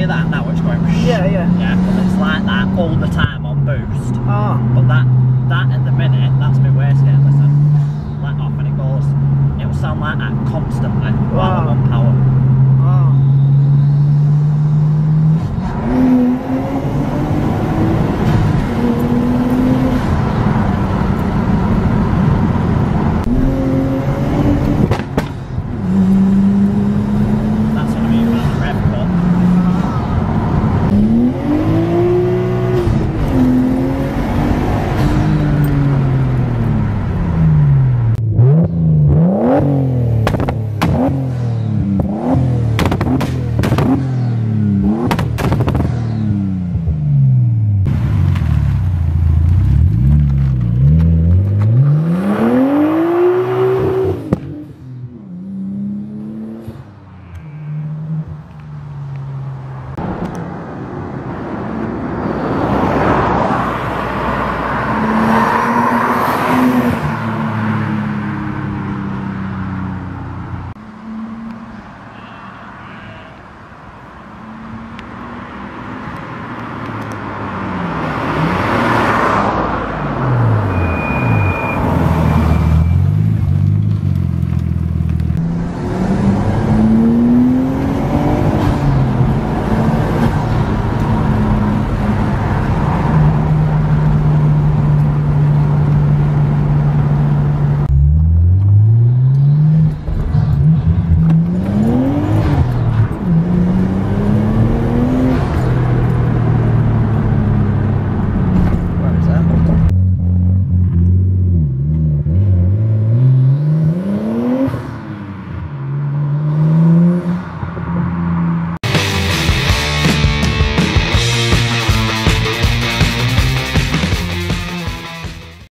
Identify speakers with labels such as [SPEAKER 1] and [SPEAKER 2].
[SPEAKER 1] hear that now? It's going.
[SPEAKER 2] Yeah.
[SPEAKER 1] Yeah, but it's like that all the time on boost.
[SPEAKER 2] Ah.
[SPEAKER 1] But that at the minute, that's my wastegate. Listen, let off and it goes. It'll sound like that constantly while I'm on power.